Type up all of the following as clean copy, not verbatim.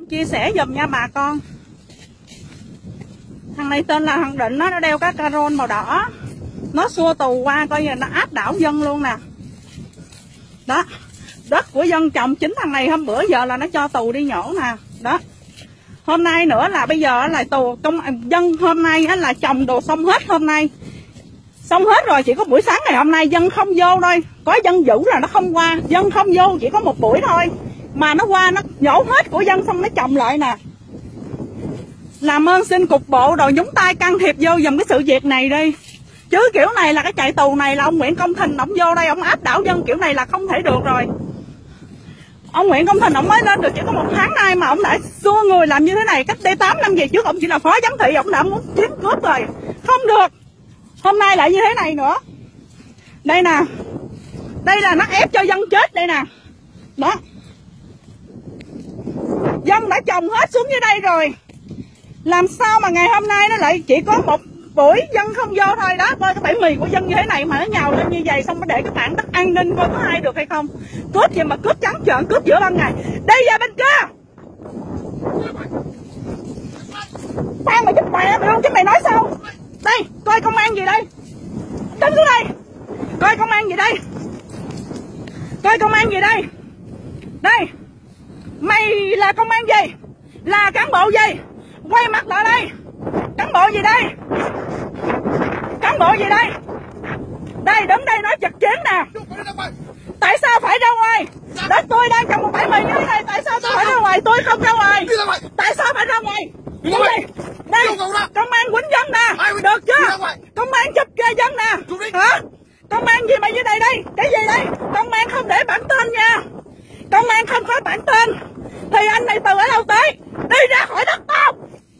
chia sẻ giùm nha bà con. Thằng này tên là thằng Định, nó đeo cái cà rôn màu đỏ, nó xua tù qua coi như nó áp đảo dân luôn nè. Đó, đất của dân trồng chính thằng này hôm bữa giờ là nó cho tù đi nhổ nè. Đó, hôm nay nữa là bây giờ là tù dân hôm nay là trồng đồ xong hết, hôm nay xong hết rồi, chỉ có buổi sáng ngày hôm nay dân không vô thôi, có dân giữ là nó không qua, dân không vô chỉ có một buổi thôi mà nó qua nó nhổ hết của dân xong nó trồng lại nè. Làm ơn xin cục bộ rồi nhúng tay can thiệp vô dùm cái sự việc này đi, chứ kiểu này là cái chạy tù này là ông Nguyễn Công Thìn ổng vô đây ổng áp đảo dân kiểu này là không thể được rồi. Ông Nguyễn Công Thìn ổng mới lên được chỉ có 1 tháng nay mà ổng đã xua người làm như thế này. Cách đây 8 năm về trước ổng chỉ là phó giám thị, ổng đã muốn chiếm cướp rồi, không được. Hôm nay lại như thế này nữa. Đây nè, đây là nó ép cho dân chết đây nè. Đó, dân đã trồng hết xuống dưới đây rồi, làm sao mà ngày hôm nay nó lại chỉ có một buổi dân không vô thôi. Đó, coi cái bãi mì của dân như thế này mà nó nhào lên như vậy, xong nó để cái bảng đất an ninh coi có ai được hay không. Cướp gì mà cướp trắng trợn, cướp giữa ban ngày. Đi về bên kia. Tao mày giúp mẹ mày không chứ mày nói sao? Đây, coi công an gì đây? Đứng xuống đây. Coi công an gì đây? Coi công an gì đây? Đây. Mày là công an gì? Là cán bộ gì? Quay mặt lại đây. Cán bộ gì đây? Cán bộ gì đây? Đây, đứng đây nói chật chém nè. Tại sao phải ra ngoài? Đất tôi đang trồng một bãi mì như thế này, tại sao tôi phải ra ngoài? Tôi không ra ngoài. Tại sao phải ra ngoài? Đứng đây. Đây, công an quýnh dân nè. Được chưa? Công an chụp kê dân nè. Hả? Công an gì mà dưới đây đây? Cái gì đây? Công an không để bản tên nha. Công an không có bản tên. Thì anh này từ ở đâu tới? Đi ra khỏi đất tao.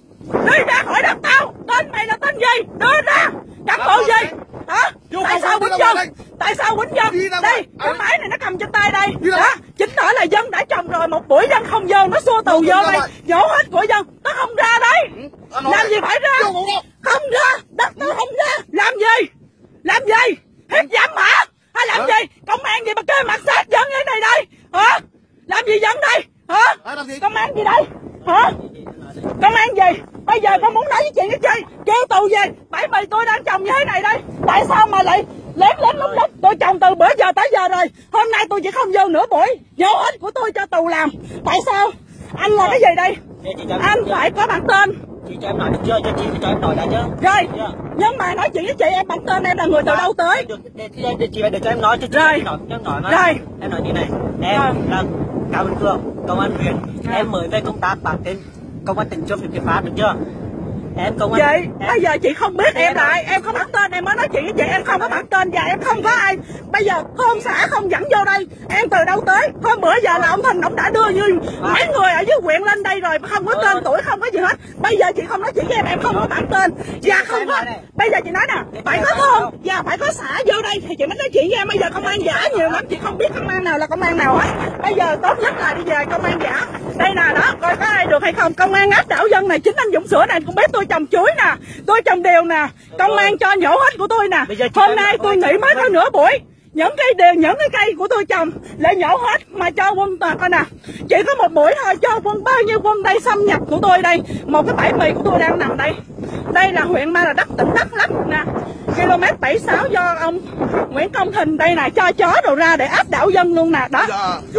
Đi ra khỏi đất tao. Tên mày là tên gì? Đưa ra. Cán bộ gì? Hả? Tại sao quýnh dân? Tại sao quýnh dân? Đây, cái máy này nó cầm trên tay đây. Đó, chính tỏ là dân đã trồng rồi, một buổi dân không vô, nó xua tù vô đây, nhổ hết của dân, nó không ra đấy. Làm gì phải ra? Không ra, đất nó không ra. Làm gì? Làm gì? Hiếp dâm hả? Hay làm gì? Công an gì mà kê mặt sát dân như thế này đây? Hả? Làm gì dân đây? Hả? Công an gì đây? Hả? Công an gì? Bây giờ con muốn nói với chuyện cái chi? Kêu tù về. Bãi mì tôi đang trồng như thế này đây. Tại sao mà lại lén lút lút? Tôi trồng từ bữa giờ tới giờ rồi. Hôm nay tôi chỉ không vô nửa buổi. Vô hết của tôi cho tù làm. Tại sao? Anh là cái gì đây? Anh phải có bản tên. Chị cho em nói được chưa? Cho chị cho em nói đã chứ. Rồi, nhưng mà nói chuyện với chị em bản tên em là người từ đâu tới? Chị phải để cho em nói chứ. Rồi. Em nói mà. Rồi. Em nói như này. Em là Cao Văn Cường, công an huyện. Em mới về công tác bản tên công an tỉnh Châu Việt Pháp được chưa? Em công an. Chị, bây giờ chị không biết em lại, em không bản tên, em mới nói chuyện với chị, em không có bản tên và em không có ai. Bây giờ thôn xã không dẫn vô đây, em từ đâu tới? Hôm bữa giờ là ông Thìn ông đã đưa như mấy người ở dưới huyện lên đây rồi, không có tên tuổi, không có gì hết. Bây giờ chị không nói chuyện với em không có bản tên và không có. Bây giờ chị nói nè, phải có thôn và phải có xã vô đây thì chị mới nói chuyện với em. Bây giờ công an giả nhiều lắm, chị không biết công an nào là công an nào hết. Bây giờ tốt nhất là đi về công an giả. Đây nè, đó, coi có ai được hay không. Công an áp đảo dân này, chính anh Dũng Sữa này cũng biết tôi trồng chuối nè, tôi trồng điều nè, công an cho nhổ hết của tôi nè. Hôm nay tôi nghỉ mới có nửa buổi, những cái cây của tôi trồng lại nhổ hết mà cho quân toàn coi nè. Chỉ có một buổi thôi, cho quân bao nhiêu quân đây xâm nhập của tôi đây. Một cái bãi mì của tôi đang nằm đây. Đây là huyện Ma Là Đất, tỉnh Đắk Lắk nè. Km 76 do ông Nguyễn Công Thìn đây nè, cho chó đồ ra để áp đảo dân luôn nè. Đó.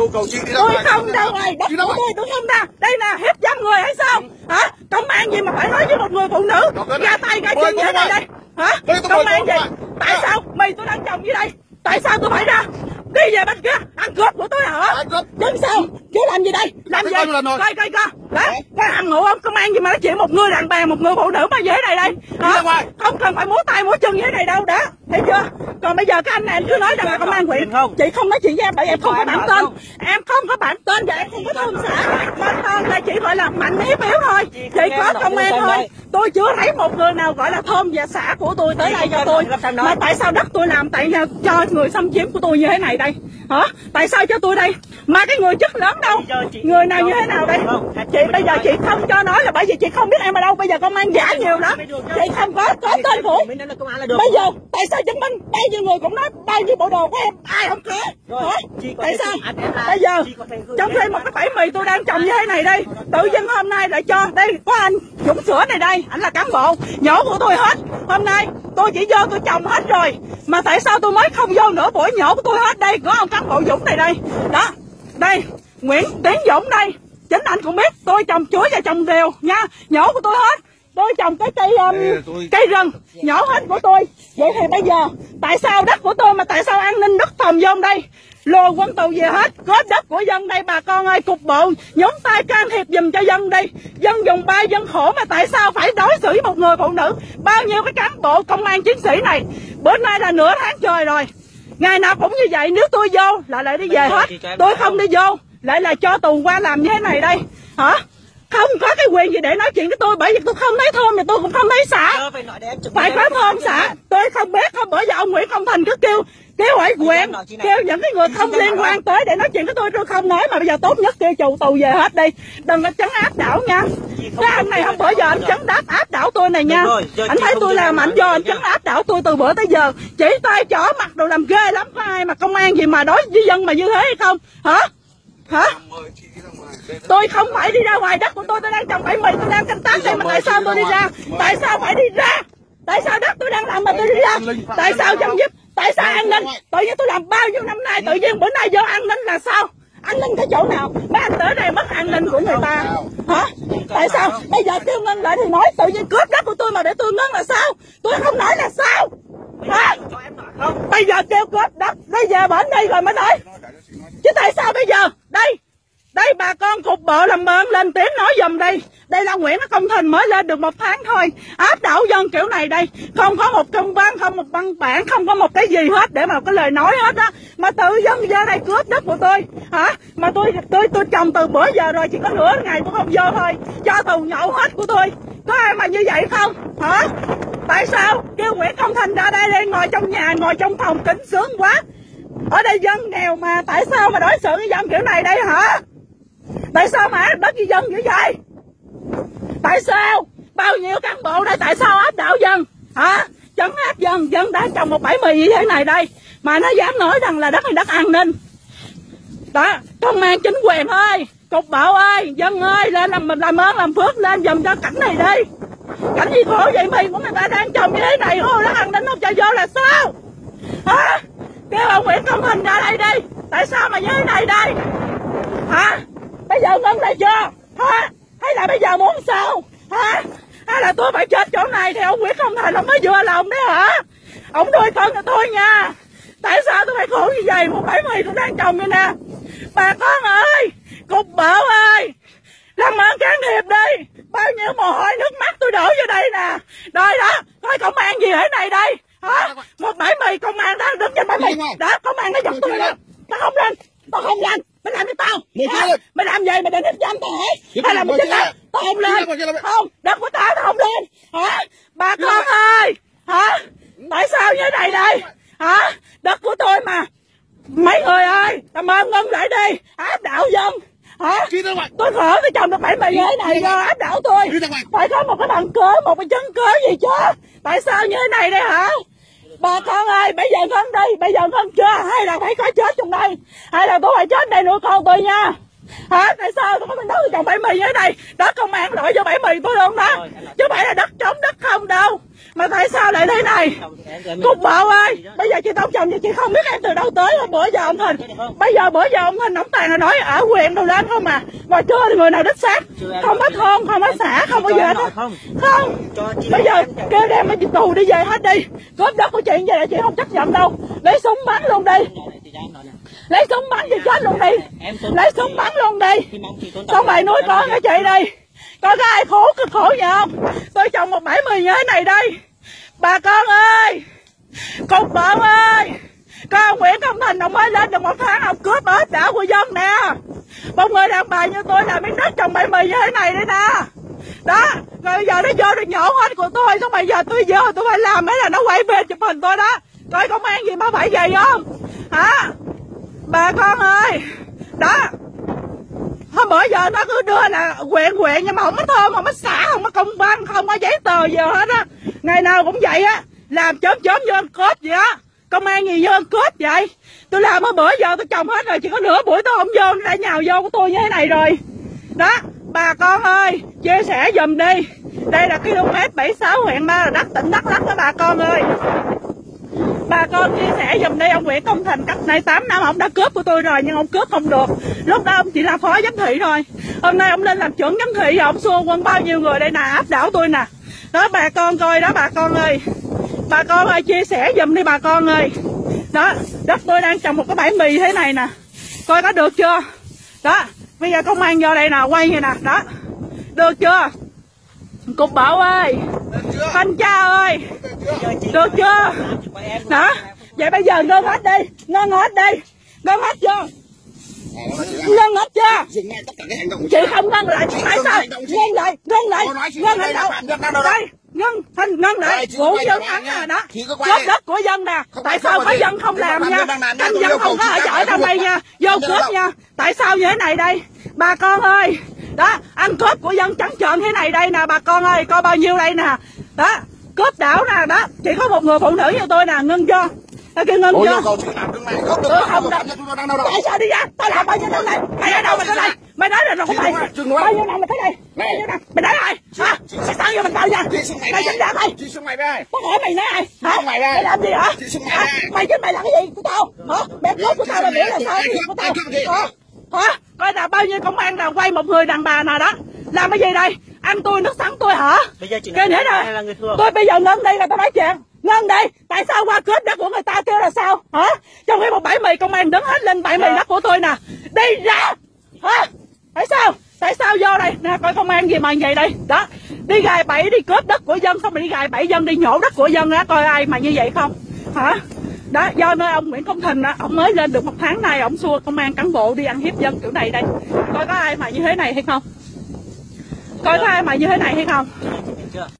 Tôi không ra ngoài đất của tôi không ra. Đây nè, hiếp dâm người hay sao? Hả? Công an gì mà phải nói với một người phụ nữ ra tay ra chân như thế này đây? Hả? Công an gì? Tại sao mày tôi đang trồng dưới đây? Tại sao tôi phải ra? Đi về bên kia, ăn cướp của tôi hả? Chứ sao? Chú làm gì đây? Làm gì? Coi coi. Đó, coi hàng ngộ không? Công an gì mà nói chuyện một người đàn bà, một người phụ nữ mà như thế này đây? Hả? Không cần phải múa tay múa chân như thế này đâu, đó. Thấy chưa? Còn bây giờ các anh này em cứ nói rằng là công an huyện. Chị không nói chuyện với em bởi em không có bản tên. Em không có bản tên và em không có thôn xã. Bản tên là chỉ gọi là mạnh hiếp yếu thôi. Chỉ có công an thôi. Tôi chưa thấy một người nào gọi là thôn và xã của tôi tới đây cho tôi. Mà tại sao đất tôi làm tại cho người xâm chiếm của tôi như thế này đây? Hả? Tại sao cho tôi đây? Mà cái người chức lớn đâu? Người nào như thế nào đây? Chị bây giờ chị không cho nói là bởi vì chị không biết em ở đâu. Bây giờ công an giả nhiều lắm. Chị không có tên của. Bây giờ tại sao chứng minh bao nhiêu người cũng nói bao nhiêu bộ đồ của em ai không có? Hả? Tại sao? Bây giờ trong khi một cái bãi mì tôi đang trồng như thế này đây, tự dưng hôm nay lại cho đây có anh Dũng Sữa này đây, anh là cán bộ nhỏ của tôi hết. Hôm nay tôi chỉ vô tôi trồng hết rồi, mà tại sao tôi mới không vô nửa buổi nhỏ của tôi hết? Đây có ông cán bộ Dũng này đây, đó đây Nguyễn Tiến Dũng đây, chính anh cũng biết tôi trồng chuối và trồng điều nha, nhỏ của tôi hết. Tôi trồng cái cây rừng nhỏ hết của tôi. Vậy thì bây giờ tại sao đất của tôi mà tại sao an ninh đất phòng vô đây lùa quân tù về hết, có đất của dân đây bà con ơi. Cục bộ nhúng tay can thiệp giùm cho dân đi, dân dùng bay dân khổ mà tại sao phải đối xử với một người phụ nữ? Bao nhiêu cái cán bộ công an chiến sĩ này bữa nay là nửa tháng trời rồi, ngày nào cũng như vậy. Nếu tôi vô là lại đi về hết, tôi không đi vô lại là cho tù qua làm như thế này đây hả? Không có cái quyền gì để nói chuyện với tôi, bởi vì tôi không thấy thôn thì tôi cũng không thấy xã. Phải có thôn xã. Tôi không biết, không bởi giờ ông Nguyễn Công Thành cứ kêu hỏi quyền, kêu những cái người không liên quan tới để nói chuyện với tôi không nói. Mà bây giờ tốt nhất kêu chủ tù về hết đi, đừng có trấn áp đảo nha. Cái anh này không bữa giờ anh trấn áp đảo tôi này nha. Anh thấy tôi làm anh do anh trấn áp đảo tôi từ bữa tới giờ, chỉ tay trỏ mặt đồ làm ghê lắm. Có ai mà công an gì mà đối với dân mà như thế hay không hả? Hả? Tôi không phải đi ra ngoài đất của tôi đang trồng bãi mì, tôi đang canh tác đây mà tại sao tôi đi ra? Tại sao phải đi ra? Tại sao đất tôi đang làm mà tôi đi ra? Tại sao chấm dứt? Tại sao an ninh? Tự nhiên tôi làm bao nhiêu năm nay, tự nhiên bữa nay vô an ninh là sao? An ninh cái chỗ nào? Mấy anh tới đây mất an ninh của người ta hả? Tại sao? Bây giờ kêu ngân lại thì nói tự nhiên cướp đất của tôi mà để tôi ngân là sao? Tôi không nói là sao? Hả? Bây giờ kêu cướp đất, bây giờ bển đây rồi mới nói. Chứ tại sao bây giờ? Đây bà con cục bộ làm ơn lên tiếng nói giùm đây. Đây là Nguyễn Công Thành mới lên được 1 tháng thôi, áp đảo dân kiểu này đây, không có một công văn, không một văn bản, không có một cái gì hết để mà cái lời nói hết á, mà tự dân ra đây cướp đất của tôi hả? Mà tôi trồng từ bữa giờ rồi, chỉ có nửa ngày tôi không vô thôi, cho tù nhậu hết của tôi. Có ai mà như vậy không hả? Tại sao kêu Nguyễn Công Thành ra đây ngồi trong nhà, ngồi trong phòng kính sướng quá? Ở đây dân nghèo mà tại sao mà đối xử với dân kiểu này đây hả? Tại sao mà đất với dân như vậy? Tại sao? Bao nhiêu cán bộ đây tại sao áp đảo dân hả? Trấn áp dân, dân đã trồng một bãi mì như thế này đây mà nó dám nói rằng là đất này đất an ninh. Đó, công an chính quyền ơi, cục bộ ơi, dân ơi, lên làm ơn làm phước lên giùm cho cảnh này đi. Cảnh gì khổ vậy, mì của người ta đang trồng như thế này, ô đất an ninh không cho vô là sao? Hả? Kêu ông Nguyễn Công Thành ra đây đi. Tại sao mà như thế này đây? Hả? Bây giờ ngân lại chưa? Hả? Hay là bây giờ muốn sao? Hả? Hay là tôi phải chết chỗ này thì ông Nguyễn Công Thành ông mới vừa lòng đấy hả? Ông nuôi con cho tôi nha. Tại sao tôi phải khổ như vậy? Một bãi mì tôi đang trồng như nè. Bà con ơi, cục bộ ơi, làm ơn can thiệp đi. Bao nhiêu mồ hôi nước mắt tôi đổ vô đây nè. Rồi đó, coi công an gì ở này đây? Hả? Một bãi mì công an đang đứng trên bãi mì. Đó, công an nó giật tôi lên. Tao không lên, tao không lên. Mày làm với tao. Mày làm gì mày định hiếp dâm tao hả? Hay là mày chết tao? Tao không lên. Không, đất của tao không lên. Hả? Bà con ơi. Hả? Tại sao như thế này đây? Hả? Đất của tôi mà. Mấy người ơi, làm ơn ngưng lại đi. Áp đảo dân. Hả? Tôi khổ tôi trồng được 70 ghế này do áp đảo tôi. Phải có một cái bằng cớ, một cái chứng cớ gì chứ. Tại sao như thế này đây hả? Bà con ơi, bây giờ ngân đi, bây giờ ngân chưa? Hay là phải có chết trong đây? Hay là tôi phải chết đây nuôi con tôi nha? Hả? Tại sao tôi có nói tôi trồng bãi mì như thế này? Đất công an loại vô bãi mì tôi luôn đó. Chứ phải là đất trống đất không đâu. Mà tại sao lại thế này? Cục bộ ơi, bây giờ chị Tông chồng chị không biết em từ đâu tới rồi. Bữa giờ ông Thìn, bữa giờ ông Thìn ông Toàn là nói ở huyện đâu lên không mà. Ngoài trưa thì người nào đích xác, không có thôn, không có xã, không có gì hết á. Không, bây giờ kêu đem mấy tù đi về hết đi. Cướp đất của chị như vậy chị không chấp nhận đâu. Lấy súng bắn luôn đi. Lấy súng bắn thì chết luôn đi. Lấy súng bắn luôn đi. Xong mày nuôi con cái chị đi. Có cái ai khổ cực khổ gì không? Tôi trồng một bãi mì như thế này đây. Bà con ơi, cục bộ ơi, có ông Nguyễn Công Thành ông mới lên được 1 tháng ông cướp áp đảo của dân nè. Một người đàn bà như tôi làm miếng đất trồng bãi mì như thế này đấy nè. Đó, Rồi bây giờ nó vô nó nhổ hết của tôi, xong bây giờ tôi vô tôi phải làm mấy là nó quay về chụp hình tôi đó. Coi công an gì mà phải vậy không hả bà con ơi. Đó hôm bữa giờ nó cứ đưa là quyện nhưng mà không có thơm, không có xả, không có công văn, không có giấy tờ gì hết á. Ngày nào cũng vậy á, làm chớm vô ăn cướp vậy á. Công an gì vô ăn cướp vậy. Tôi làm ở bữa giờ tôi trồng hết rồi, chỉ có nửa buổi tôi không vô, nó đã nhào vô của tôi như thế này rồi. Đó bà con ơi, chia sẻ giùm đi. Đây là km 76 huyện Ba Rà Đắc, tỉnh Đắk Lắk đó bà con ơi. Bà con chia sẻ giùm đi. Ông Nguyễn Công Thành cách nay 8 năm ông đã cướp của tôi rồi, nhưng ông cướp không được. Lúc đó ông chỉ là phó giám thị thôi. Hôm nay ông lên làm trưởng giám thị, ông xua quân bao nhiêu người đây nè, áp đảo tôi nè. Đó bà con coi đó bà con ơi. Bà con ơi chia sẻ giùm đi bà con ơi. Đó đất tôi đang trồng một cái bãi mì thế này nè, coi có được chưa. Đó bây giờ công an vô đây nè, quay như nè. Đó được chưa cục bộ ơi, thanh tra ơi, được chưa. Đó vậy bây giờ ngân hết đi, ngân hết đi, ngân hết chưa, ngân hết chưa. Chị không ngân lại tại sao? Ngân lại ngân ở đâu đây, ngân lại vụ dân thắng nè. Đó cướp đất của dân nè, tại sao có dân không làm nha, anh dân không có ở chợ trong đây nha, vô cướp nha. Tại sao như thế này đây bà con ơi. Đó ăn cướp của dân trắng trợn thế này đây nè bà con ơi, coi bao nhiêu đây nè. Đó cướp đảo nè. Đó chỉ có một người phụ nữ như tôi nè, ngân cho kêu ngân cho. Tôi không đâu. Tại sao đi ra, tao làm bao nhiêu năm nay, mày ở đâu mà tới đây, mày nói là rồi mày bao nhiêu năm mà tới đây, mày nói ai hả, mày sao vô mình tao nha, mày chính ra mày, có hỏi mày nói ai hả, mày làm gì hả, mày chứ mày làm cái gì của tao hả, mẹ cướp của tao là biểu là sao của tao hả. Coi là bao nhiêu công an là quay một người đàn bà nào đó làm cái gì đây, ăn tôi nước sắn tôi hả. Kêu nữa nè, tôi bây giờ ngân đi là tao nói chuyện, ngân đi. Tại sao qua cướp đất của người ta kêu là sao hả, trong khi một bãi mì công an đứng hết lên bãi mì đất của tôi nè, đi ra hả. Tại sao vô đây nè, coi công an gì mà vậy đây. Đó đi gài bẫy, đi cướp đất của dân, xong rồi đi gài bẫy dân, đi nhổ đất của dân á, coi ai mà như vậy không hả. Đó do nơi ông Nguyễn Công Thành á, ông mới lên được 1 tháng nay, ông xua công an cán bộ đi ăn hiếp dân kiểu này đây. Coi có ai mà như thế này hay không, coi có ai mà như thế này hay không.